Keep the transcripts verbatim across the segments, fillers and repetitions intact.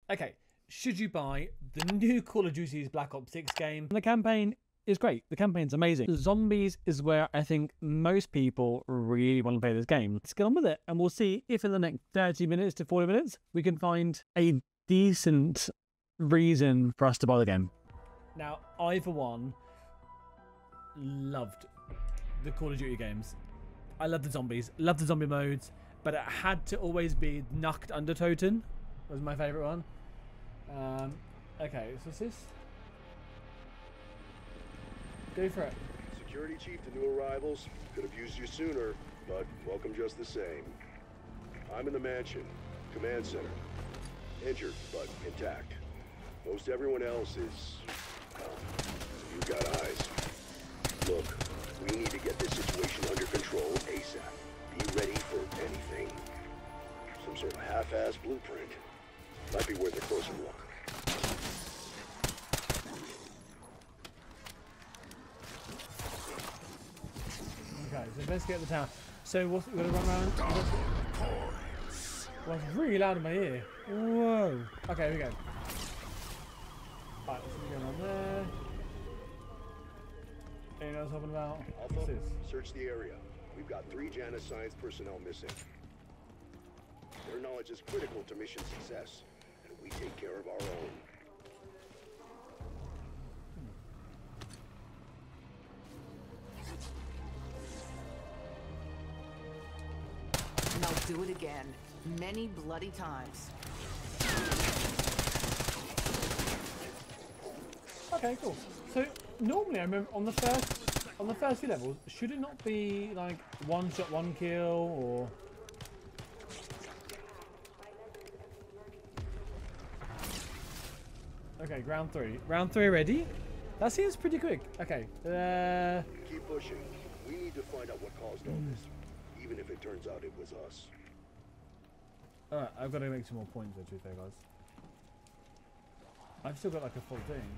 Okay, should you buy the new Call of Duty's Black Ops six game? The campaign is great. The campaign's amazing. Zombies is where I think most people really want to play this game. Let's get on with it, and we'll see if in the next thirty minutes to forty minutes we can find a decent reason for us to buy the game. Now, I, for one, loved the Call of Duty games. I love the zombies, love the zombie modes, but it had to always be Nacht under Toten was my favourite one. Um, okay, so what's this? Go for it. Security chief to new arrivals. Could have used you sooner, but welcome just the same. I'm in the mansion, command center. Injured, but intact. Most everyone else is, well, you got eyes. Look, we need to get this situation under control ASAP. Be ready for anything. Some sort of half-assed blueprint. Might be worth a closer look. Okay, so investigate the town. So what's we're gonna run around? Well, it's really loud in my ear. Whoa. Okay, here we go. Right, what's going on there? Anything else talking about? Alpha, search the area. We've got three Janus Science personnel missing. Their knowledge is critical to mission success, and we take care of our own. And I'll do it again, many bloody times. Okay, cool. So normally I remember on the first on the first few levels, should it not be like one shot, one kill, or? Okay, round three. Round three ready? That seems pretty quick. Okay. Uh... Keep pushing. We need to find out what caused all this, even if it turns out it was us. Alright, I've got to make some more points there, to be fair, guys. I've still got like a full thing.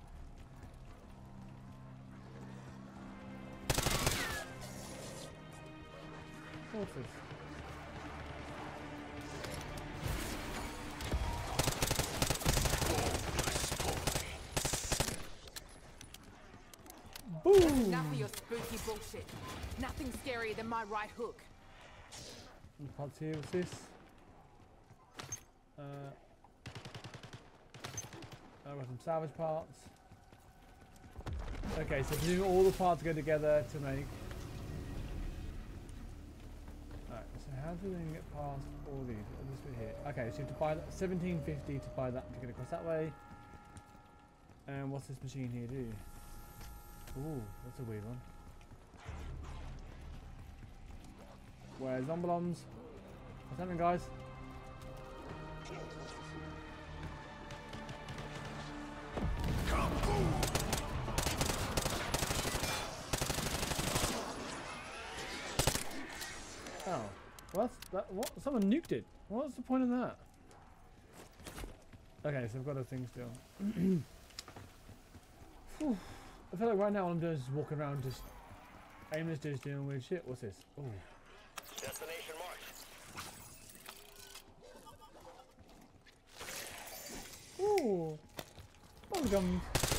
What's this? Boom! Enough of your spooky bullshit. Nothing scarier than my right hook. Parts here, what's this? Uh, I've got some salvage parts. Okay, so do all the parts go together to make. Alright, so how do they get past all these? Oh, this bit here. Okay, so you have to buy that seventeen fifty to buy that to get across that way. And what's this machine here do? Ooh, that's a weird one. Where's Zombalons? What's happening, guys? Oh, well, that's that. What? Someone nuked it. What's the point of that? Okay, so I've got a thing still. Whew. I feel like right now all I'm doing is just walking around, just aimless, just doing weird shit. What's this? Oh. Destination marked. Ooh. Bubblegum.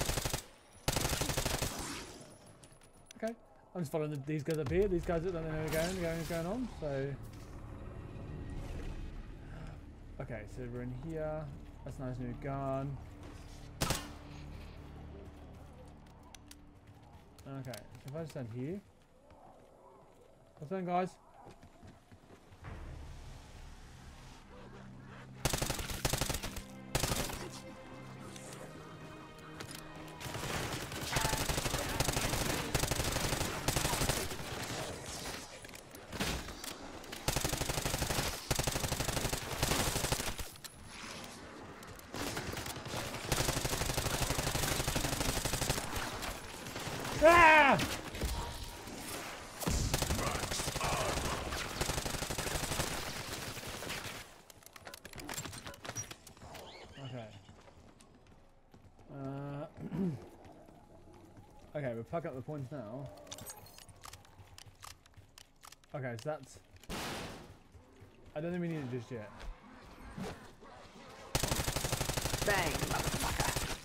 Okay. I'm just following the, these guys up here. These guys that don't know where they're going, going, what's going on. So. Okay, so we're in here. That's a nice new gun. Okay, so if I stand here. What's going, guys? Ah! Okay. Uh, okay, we'll plug up the points now. Okay, so that's... I don't think we need it just yet. Bang, motherfucker.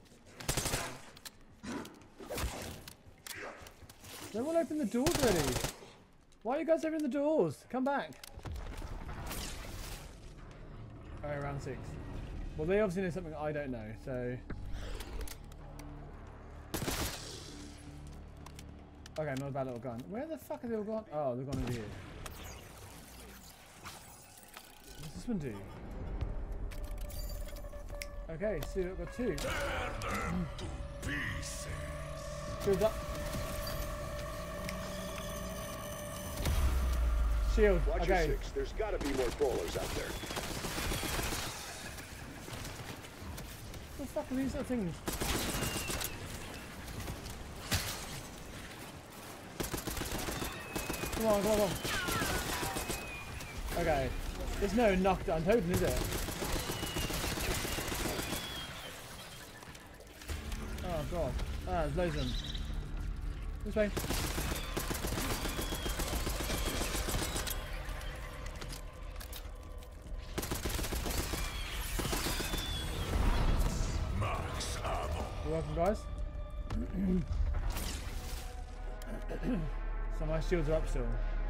They won't open the doors already. Why are you guys opening the doors? Come back. Alright, round six. Well, they obviously know something I don't know, so... Okay, not a bad little gun. Where the fuck are they all gone? Oh, they've gone over here. What's this one do? Okay, so we've got two. Shield up. Shield. Watch Okay. your six. There's got to be more crawlers out there. What the fuck are these other things? Come on, come on, come on. Okay. There's no knockdown totem, is there? Oh god. Ah, there's loads of them. This way. You're welcome, guys. So my shields are up still.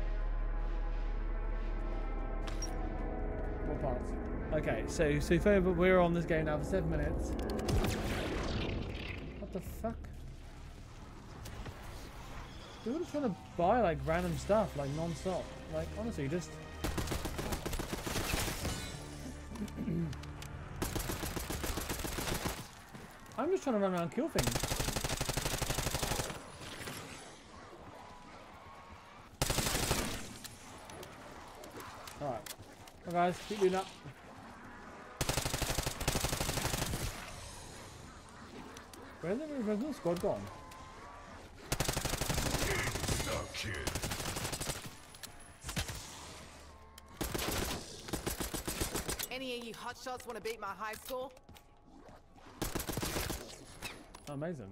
What parts? Okay, so so far we're on this game now for seven minutes. What the fuck? People just trying to buy like random stuff, like non-stop. Like honestly, just. I'm just trying to run around and kill things. Alright. Well guys, keep doing that. Where's the original squad gone? Any of you hotshots want to beat my high score? Amazing.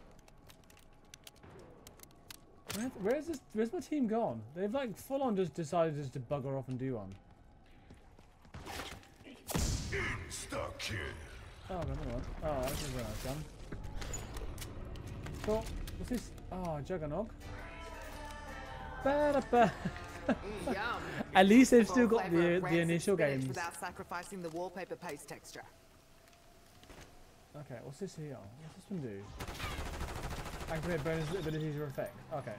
Where, where's this? Where's my team gone? They've like full on just decided just to bugger off and do one. Insta kill. Oh, another one. Oh, that's a very nice gun. Cool. What's this? Oh, Juggernog. Ba-da-ba. Mm, yum. At least they've still Full got flavour the of the rancid initial spinach games. without sacrificing the wallpaper paste texture. Okay, what's this here? What's this one do? Activate bonus abilities or effect. Okay.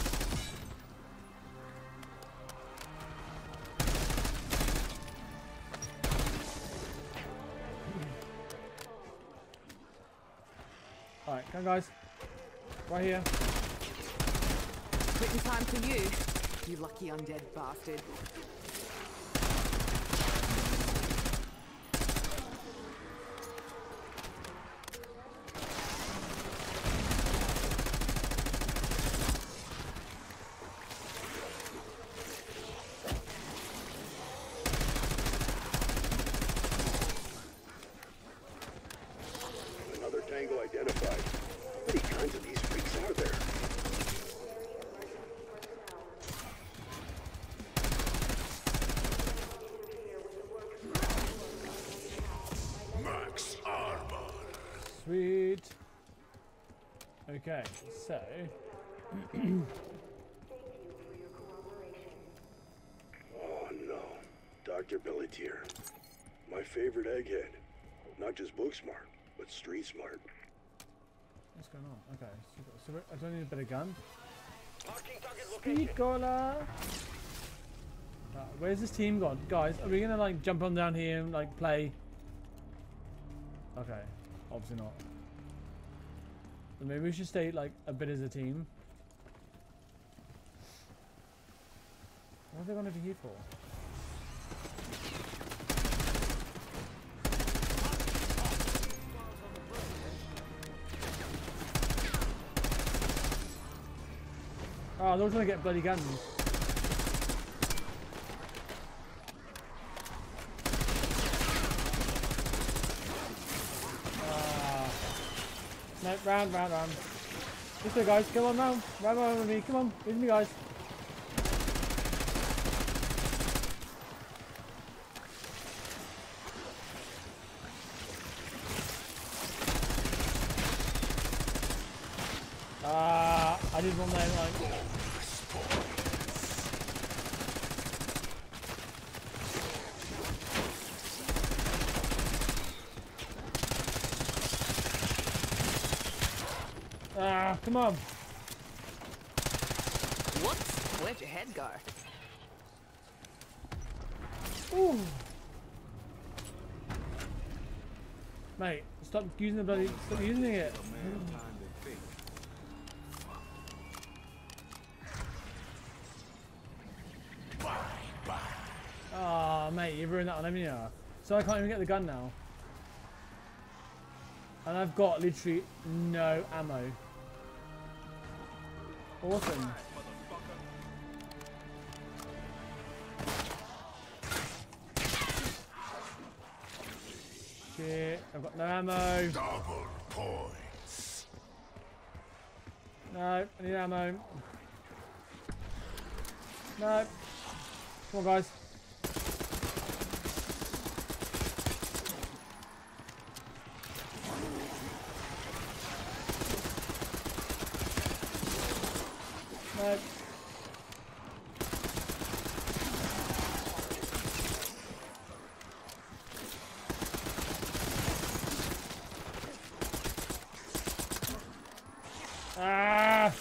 Alright, come on guys. Right here. Quitting time for you, you lucky undead bastard. Another tango identified. How many kinds of these freaks are there? Max armor. Sweet. Okay, so Oh no. Doctor Pelletier. My favorite egghead. Not just book smart, but street smart. what's going on? Okay, so, so I don't need a better gun. Speed caller. Uh, where's this team gone, guys? Are we gonna like jump on down here and like play? Okay, obviously not. So maybe we should stay like a bit as a team. What are they gonna be here for? Oh, they're all trying to get bloody guns. Ah. No, round, round, round. This way, guys. Come on now. Round, round with me. Come on. With me, guys. I did one there like. Ah, come on. Whoops, where'd your head go? Ooh. Mate, stop using the bloody, stop using it. Ah, oh, mate, you ruined that one, haven't you? So I can't even get the gun now. And I've got literally no ammo. Awesome. Shit, I've got no ammo. Double points. No, I need ammo. No. Come on, guys. No. Ah!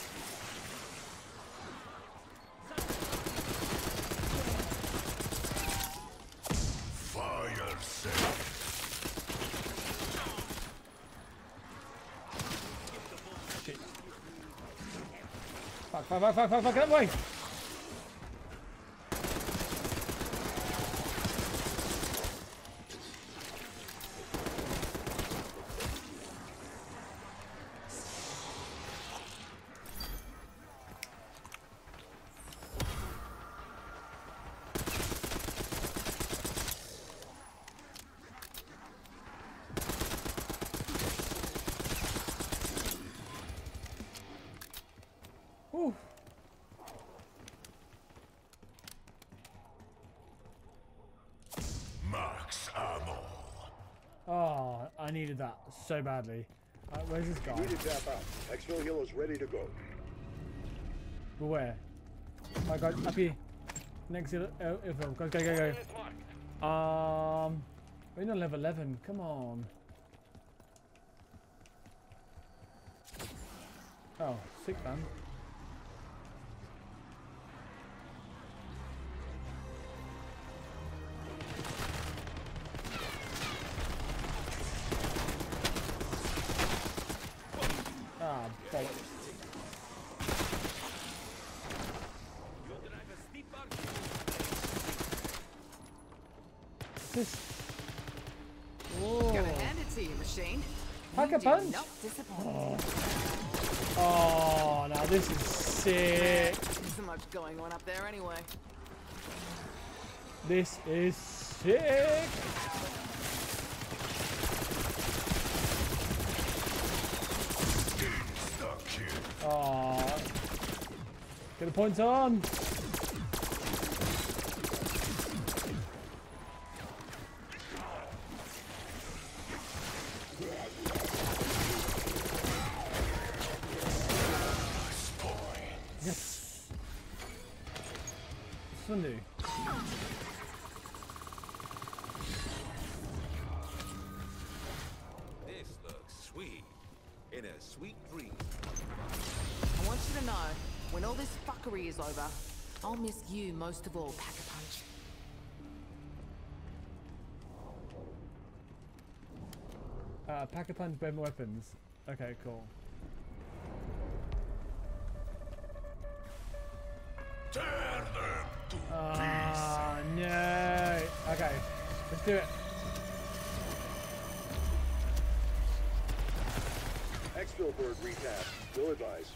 Fire sale. Shit. Fuck, fuck, fuck, fuck, fuck, fuck, get away! Ooh. Max ammo. Oh, I needed that so badly. Uh, where's this guy? Need to tap out. Exfil Hill is ready to go. But where? Oh my god, up here. Next to the oh, go, go, go, go, go. Um, we're not level eleven. Come on. Oh, sick man. Ah, bollocks. This. Whoa. Gotta hand it to you, machine. Pack You a do punch. not disappoint. Oh. Oh, now this is sick. There's so much going on up there anyway. This is sick. Insta kill. Oh. Get the points on. Yes. Sunday. This looks sweet. In a sweet dream. I want you to know, when all this fuckery is over, I'll miss you most of all, Pack-a-Punch. Uh, pack a punch, better weapons. Okay, cool. Tear them to Ah, no. Okay, let's do it. Exfil bird retap. Will advise.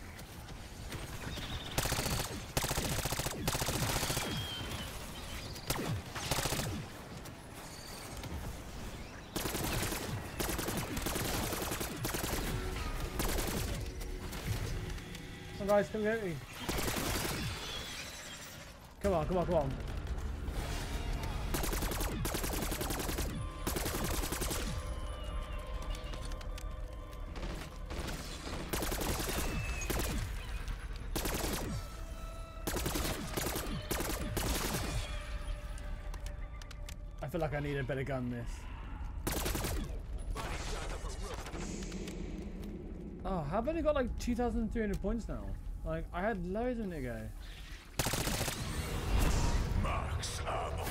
Come on, guys, come get me. Come on, come on, come on. feel like I need a better gun than this. Oh, I've only got like two thousand three hundred points now. Like, I had loads a minute ago. Max ammo.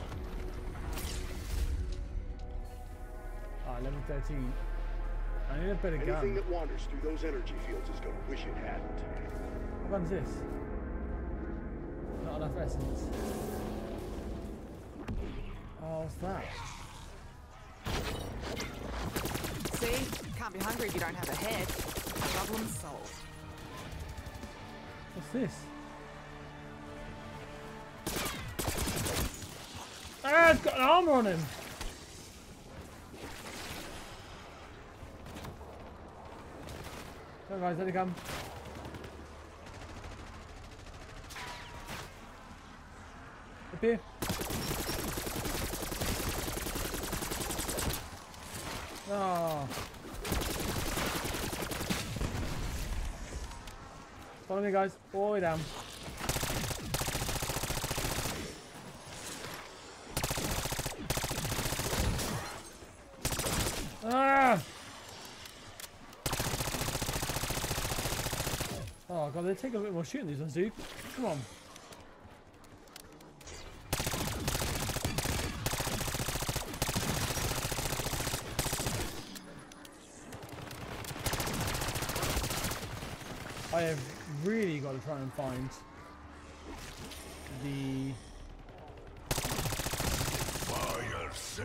Ah, level thirteen. I need a better Anything gun. that wanders through those energy fields is gonna wish it hadn't. What gun's this? Not enough essence. Oh, what's that? See? Can't be hungry if you don't have a head. Problem solved. What's this? Ah, it's got an armor on him. Come on, guys, let it come. Up here. Oh. Follow me, guys. All the way down. Ah! Oh god, they take a bit more shooting these ones, dude. Come on. I have really got to try and find the Fire sale.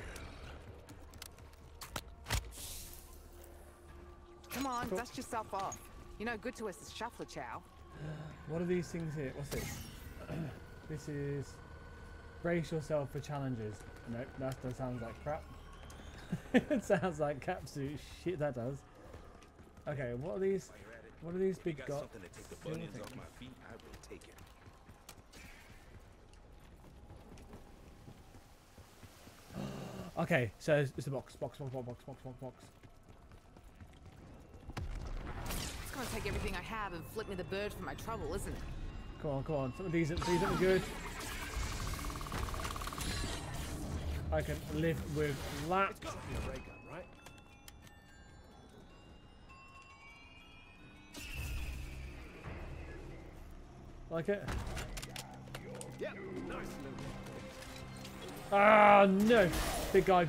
Come on, dust yourself off. You know, good to us is shuffler chow. what are these things here? What's this? This is brace yourself for challenges. Nope, that that sounds like crap. It sounds like capsuit shit. That does. Okay, what are these? What are these big Got got? something to take the bunions off my feet, I will take it. Okay, so it's, it's a box, box, box, box, box, box, box, box. It's gonna take everything I have and flip me the bird for my trouble, isn't it? Come on, come on, something decent, please, something good. I can live with that. It's gotta be a ray gun, right? Like it? Yeah, nice. Ah, no! Big guy.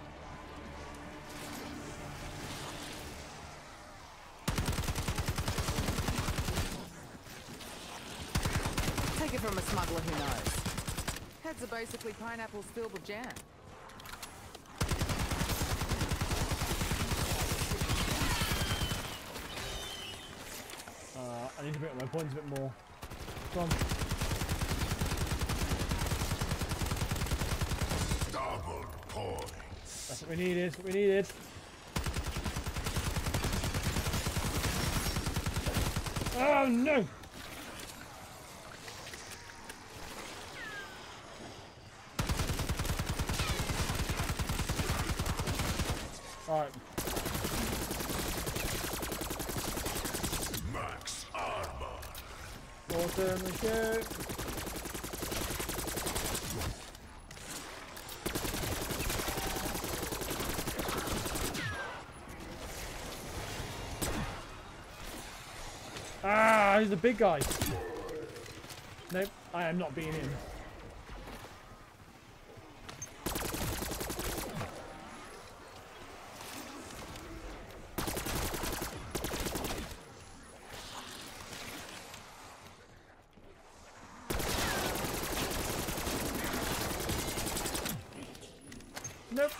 Take it from a smuggler who knows. Heads are basically pineapples filled with jam. Uh, I need to bring up my points a bit more. Come on. Double points. That's what we needed, that's what we needed. Oh no! Alright. Max armor. Awesome and shoot. Ah, he's the big guy. Nope, I am not being in. Nope.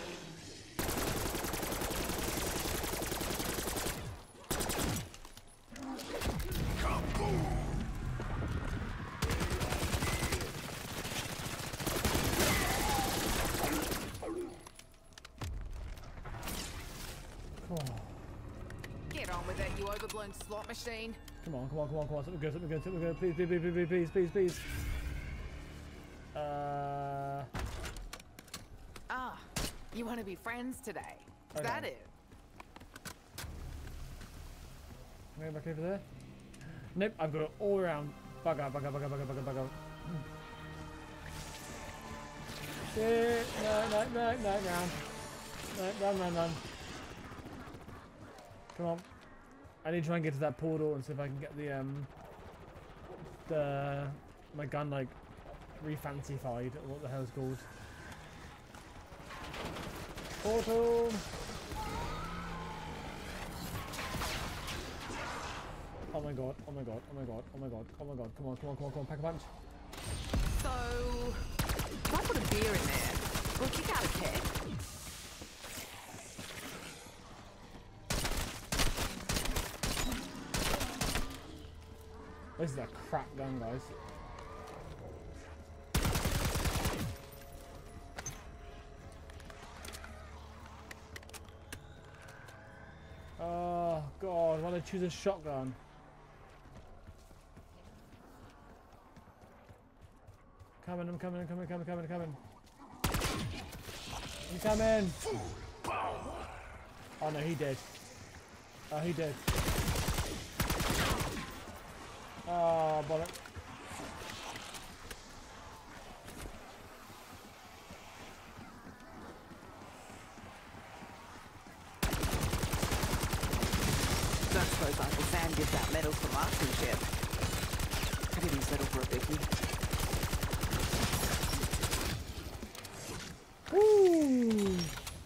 Get on with it, you overblown slot machine. Come on, come on, come on, come on. Something good, something good, something good. Please, please, please, please, please, please, please. Uh. Ah, you want to be friends today? Is Okay. that it? Can I go back over there? Nope, I've got it all around. Bugger, bugger, bugger, bugger, bugger, bugger. Shit. No, no, no, no, no. No, run, run, run. Come on. I need to try and get to that portal and see if I can get the, um, the, my gun, like, re-fancified, or what the hell it's called. Portal! Oh my god, oh my god, oh my god, oh my god, oh my god, come on, come on, come on, come on, pack a punch. So, if I put a beer in there, will it kick out a keg? This is a crap gun, guys. Oh god, why did I choose a shotgun? Coming, I'm coming, I'm coming, coming, coming, coming. I'm coming! Oh no, he did. Oh, he did. Oh, bollock. Don't suppose Uncle Sam gives out medals for marksmanship. I didn't settle for a Vicky. Woo!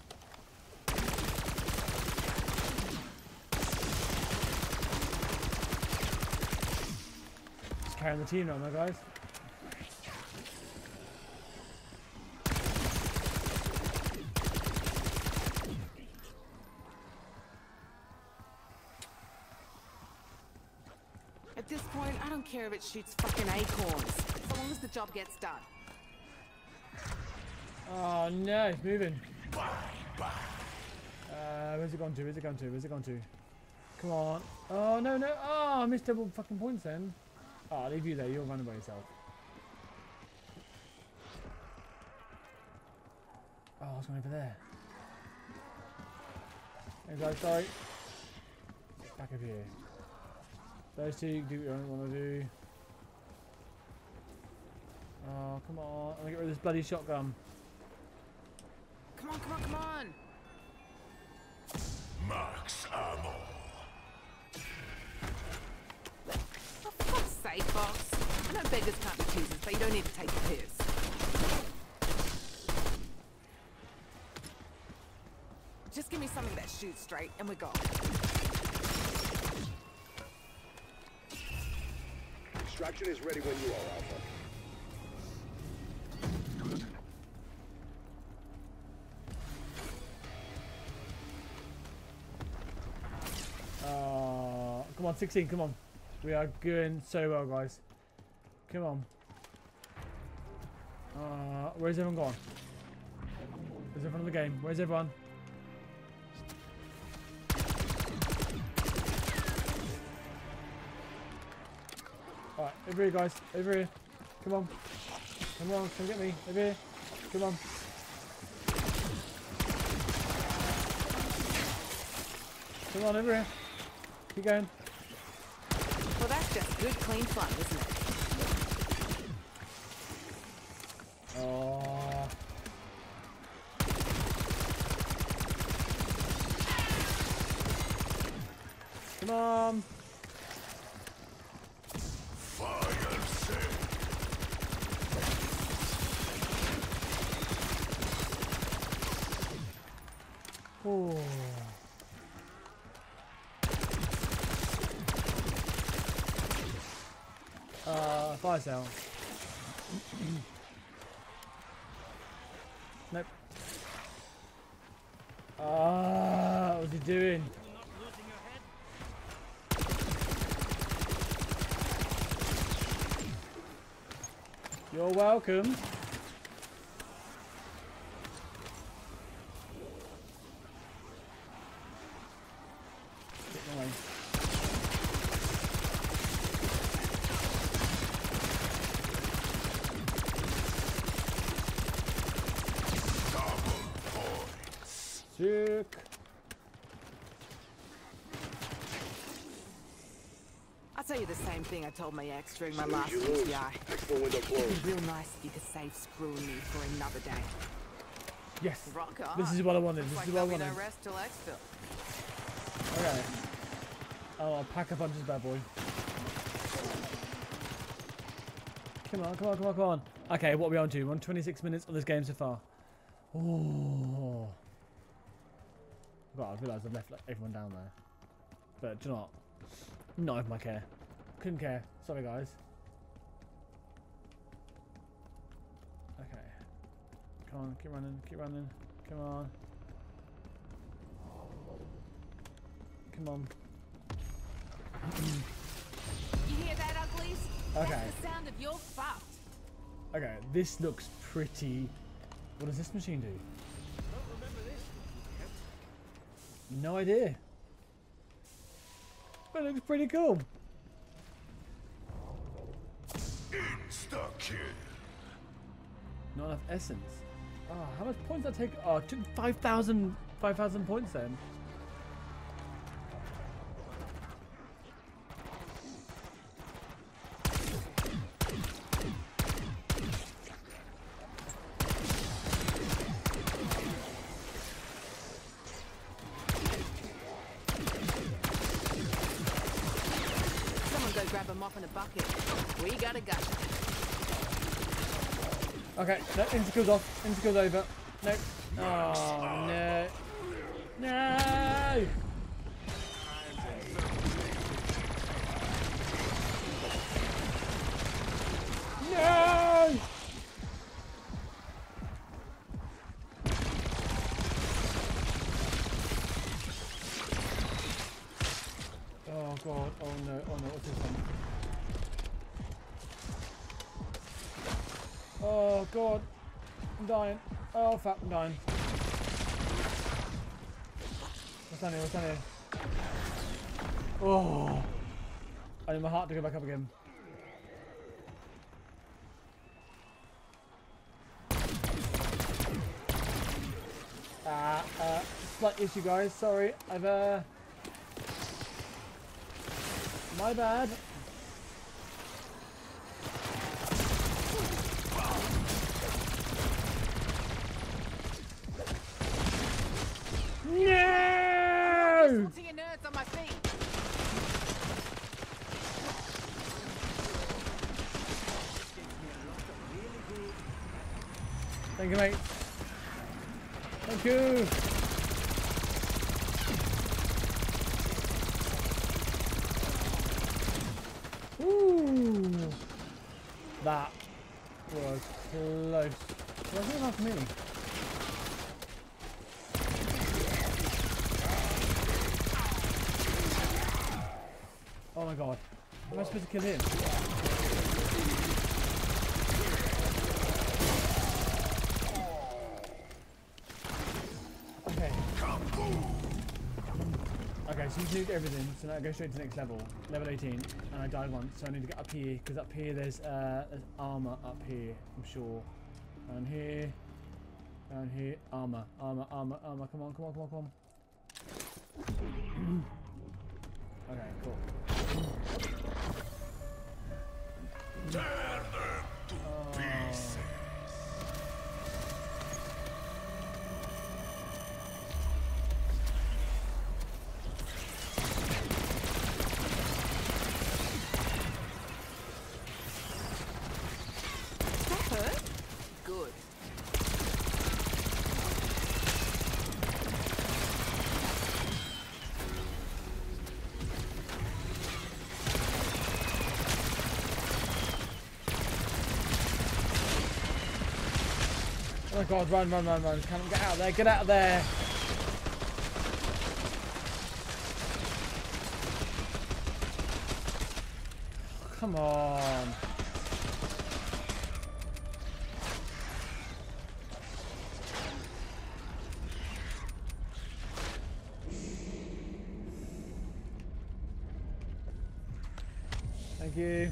Just carrying the team on there, guys. At this point, I don't care if it shoots fucking acorns, so long as the job gets done. Oh no, it's moving. Uh, where's it gone to? Where's it gone to? Where's it gone to? Come on. Oh no, no. Oh, I missed double fucking points then. Oh, I'll leave you there. You'll run by yourself. Oh, I was going over there. Hey guys, sorry. Back up here. Those two, do what you want to do. Oh, come on. I'm going to get rid of this bloody shotgun. Come on, come on, come on! Max ammo. For fuck's sake, Fox. I know beggars can't be choosers, but you don't need to take the piss. Just give me something that shoots straight, and we're gone. Extraction is ready when you are, Alpha. Uh, come on, sixteen, come on. We are going so well, guys. Come on. Uh, where's everyone gone? Where's everyone in the game? Where's everyone? Alright, over here, guys. Over here. Come on. Come on, come get me. Over here. Come on. Come on, over here. Keep going. Well, that's just good, clean fun, isn't it? Oh. Come on. Fire sale. Oh. Uh, fire sale. Nope. Ah, what's he doing? You're welcome. Get in the way. Sick. I'd tell you the same thing I told my ex during my As soon as last you U lose, T I. expo window It'd closed. be real nice if you could save screwing me for another day. Yes. Rock on. This is what I wanted. Looks This like is what I there'll be wanted. no rest till exfil. Okay. Oh, I'll pack a punch this bad boy. Come on, come on, come on, come on. Okay, what are we on to? We're on twenty-six minutes of this game so far. Oh. God, I realised I've left like, everyone down there. But do you know what? Not of my care. Couldn't care. Sorry, guys. Okay. Come on, keep running, keep running. Come on. Come on. You hear that, uglies? Okay. That's the sound of you're fucked. Okay, this looks pretty... What does this machine do? No idea. But it looks pretty cool. Insta kill. Not enough essence. Oh, how much points did I take? Oh, it took five thousand points then. Someone go grab a mop and a bucket. We gotta go. Okay, no, insta kill's off. Insta kill's over. No. Oh, no. No! No! Oh god, oh no, oh no, what's this one? Oh god, I'm dying. Oh fuck, I'm dying. What's down here, what's down here? Oh! I need my heart to go back up again. Ah, uh, uh, slight issue guys, sorry, I've uh... My bad. No! To your nerds on my feet. Thank you, mate. Thank you. Ooh, that was close. Was it enough me? Oh my god. How am I supposed to kill him? Okay. Okay, so you nuked everything, so now I go straight to the next level. Level eighteen, and I died once, so I need to get up here, because up here there's, uh, there's armour up here, I'm sure. Down here, down here, armour, armour, armour, armour, come on, come on, come on, come on. Okay, cool. Tear them to pieces. That hurt? Good. Oh my god, run, run, run, run. Come on, get out of there, get out of there. Come on. Thank you.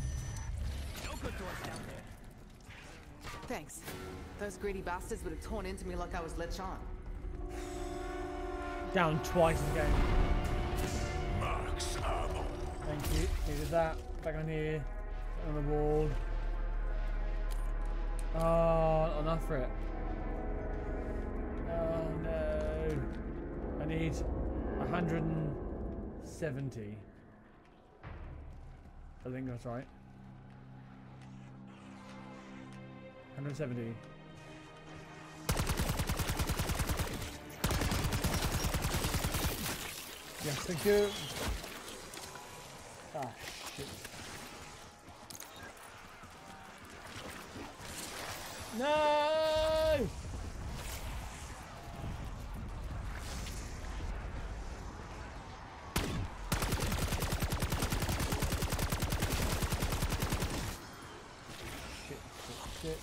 Thanks. Those greedy bastards would have torn into me like I was Lechon. Down twice again. Max ammo. Thank you. Needed that. Back on here. On the wall. Oh, not enough for it. Oh no. I need one hundred seventy. I think that's right. one hundred seventy. Yes, thank you. Ah, shit. No! Shit, shit, shit.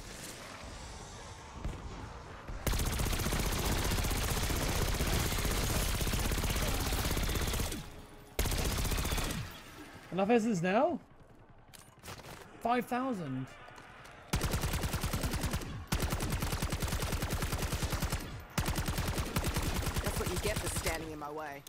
Enough essence now? five thousand. That's what you get for standing in my way.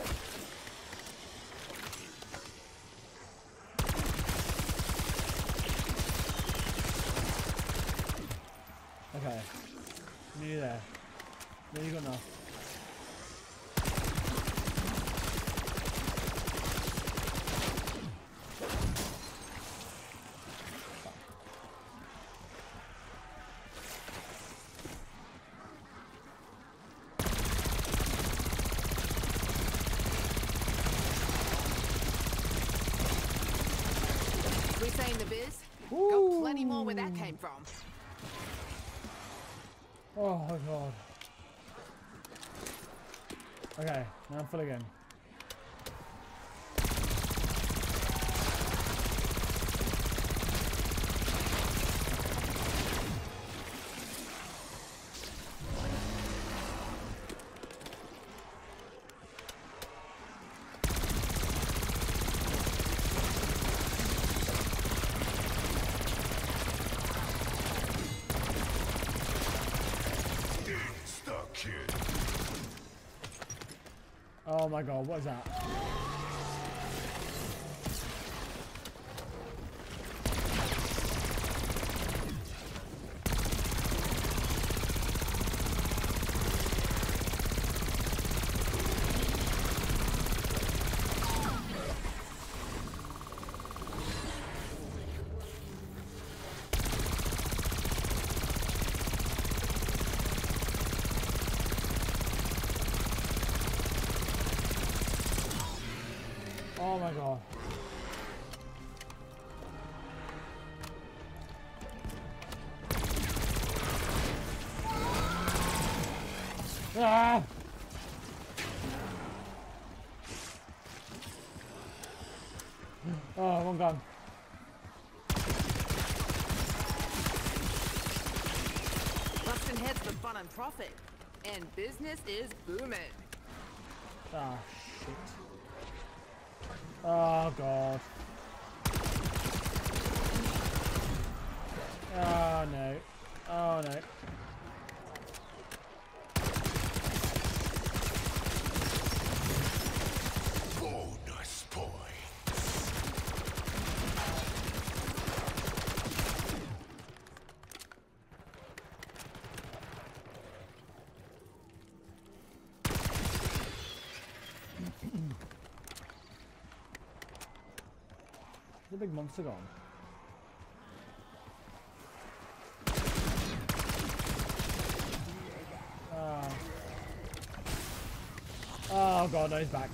Okay. Nearly there. There you go enough. We say in the biz? Ooh. Got plenty more where that came from. Oh my god. Okay, now I'm full again. Oh my god, what is that? Oh my god. Ah! Oh, one gun. Busting heads for fun and profit. And business is booming. Ah, shit. Oh god. Oh no. Oh no. Bonus points. The big monster gone. Oh. Oh god, no, he's back.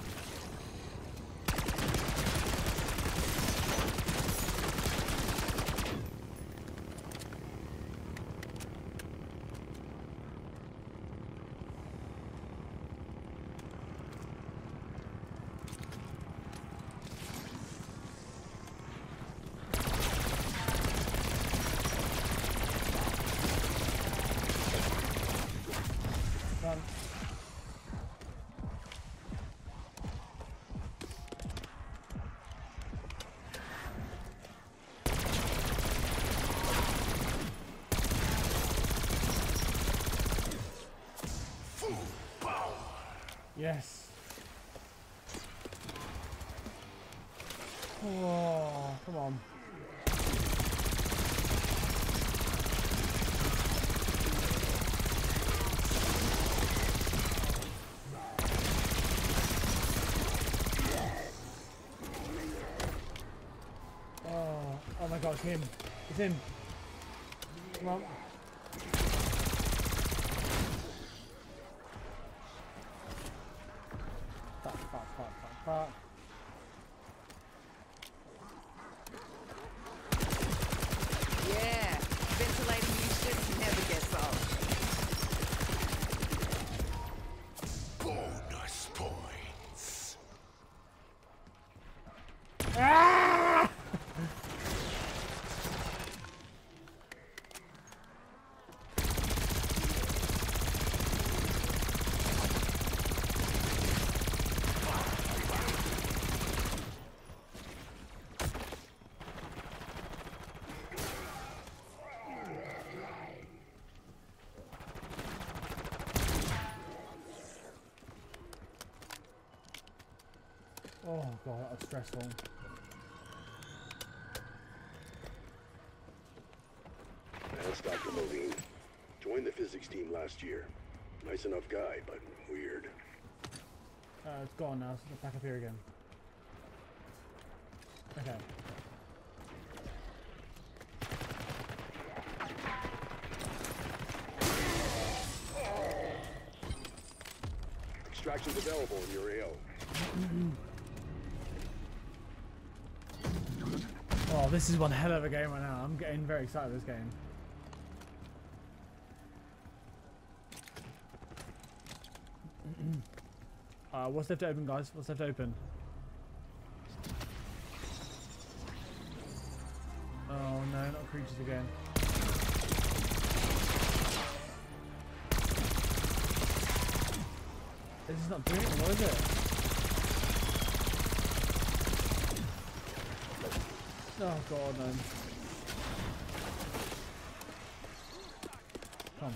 Run. Full power. Yes. Oh, come on. Oh, oh my god, it's him. It's him. Come on. Fuck, fuck, fuck, fuck, fuck. Yeah, ventilating new ships never gets old. Bonus points. Ah! Oh god, that was stressful. That's Doctor Moline. Joined the physics team last year. Nice enough guy, but weird. Uh, it's gone now, so it's back up here again. Okay. Extractions available in your A O. Oh, this is one hell of a game right now. I'm getting very excited with this game. uh, what's left to open, guys? What's left to open? Oh no, not creatures again. This is not doing it, what is it? Oh god, no. Come.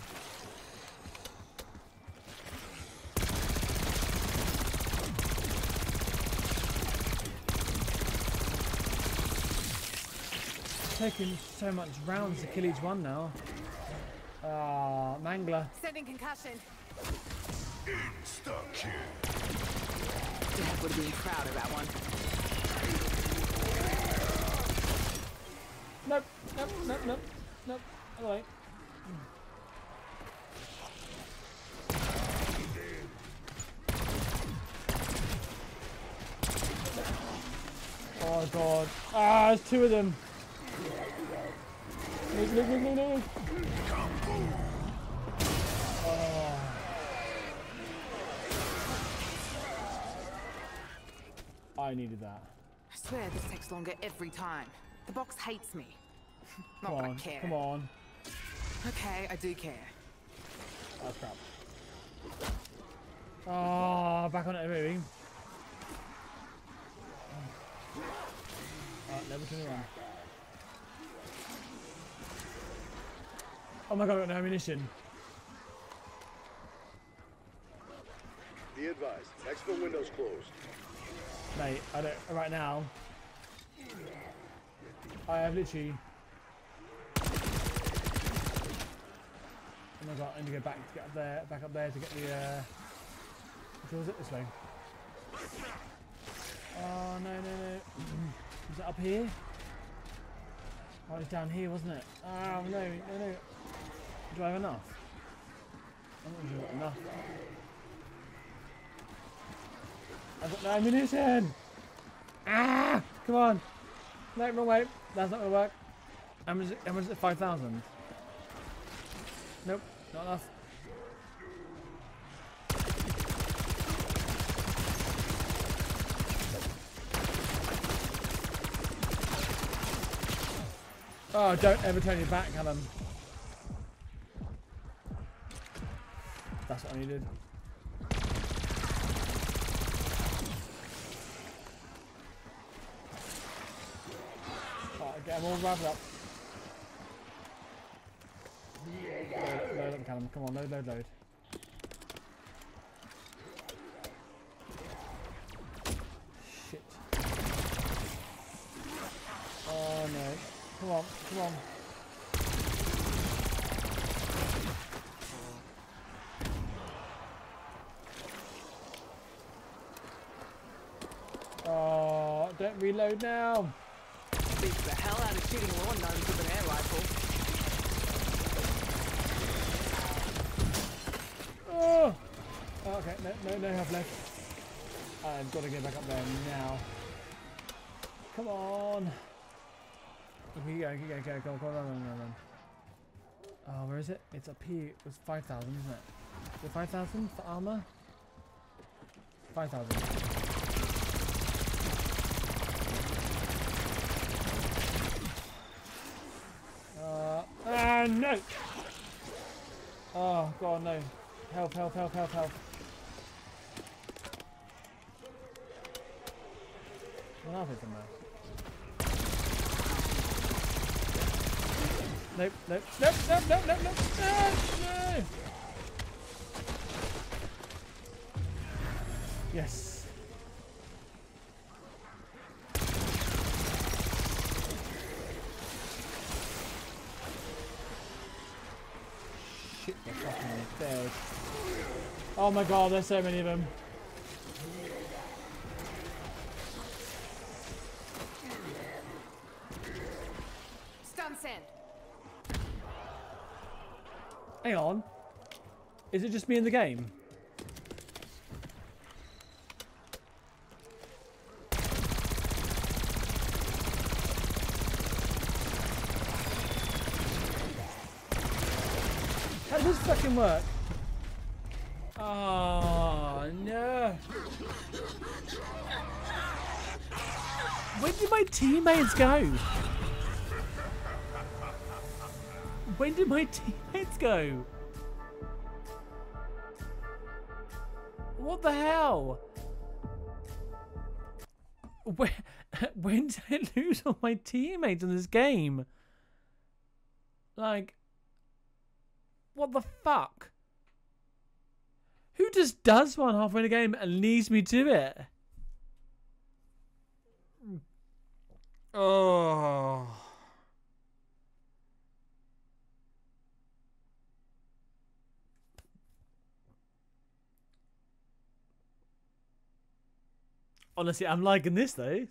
Taking so much rounds to kill each one now. Ah, Mangler. Sending concussion. Insta-kill. Dad would have been proud of that one. Nope, nope, nope, nope, nope. Alright. Oh god. Ah, there's two of them. Look, look, look, look, look. Oh. I needed that. I swear this takes longer every time. The box hates me. Not Come that I on, care. come on. Okay, I do care. Oh crap. Oh, back on it, maybe. Alright, level twenty-one. Oh my god, I've got no ammunition. Be advised, exfil window's closed. Mate, I don't, right now, I have literally, oh my god, I need to go back to get up there, back up there to get the, uh, which was it, this way? Oh no, no, no, was it up here? Oh, it was down here, wasn't it? Oh no, no, no, do I have enough? I'm not sure I've got enough. I've got no ammunition! Ah! Come on! No, wrong way. That's not gonna work. How much is it? How much is it? five thousand? Nope, not enough. Oh, don't ever turn your back, Callum. That's what I needed. Get them all wrapped up. Load, load up, Callum. Come on, load, load, load. Shit. on, come on. Oh, don't reload now. Beats the hell out of shooting lawn gnomes with an air rifle. Oh. Oh, okay, no, no, no health left. I've got to get back up there now. Come on. Keep going, keep going, go, go, go, run, run, run, run. Oh, where is it? It's up here. It was five thousand, isn't it? Is it five thousand for armor? five thousand. Uh, ah, no! Oh, God, no. Help, help, help, help, help. Nothing from there. Nope, nope, nope, nope, nope, nope, nope, no, no! Yes. Shit the fucking bed. Oh my god, there's so many of them. Stun send. Hang on. Is it just me in the game? How does this fucking work? Oh no. Where did my teammates go? When did my teammates go? What the hell? Where, when did I lose all my teammates in this game? Like, what the fuck? Who just does one halfway in the game and leaves me to it? Oh. Honestly, I'm liking this though.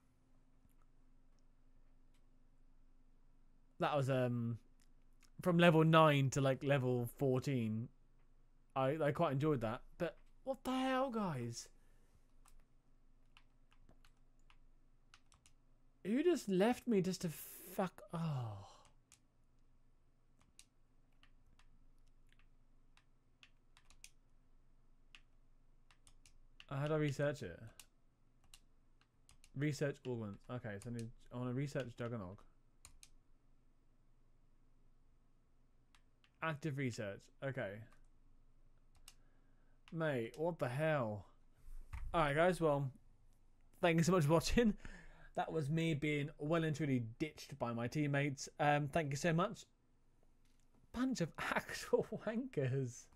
That was um from level nine to like level fourteen. I I quite enjoyed that. But what the hell, guys? Who just left me just to fuck? Oh. How do I research it? Research augments. Okay, so I, need, I want to research Juggernog. Active research. Okay. Mate, what the hell? Alright guys, well, thank you so much for watching. That was me being well and truly ditched by my teammates. Um, thank you so much. Bunch of actual wankers.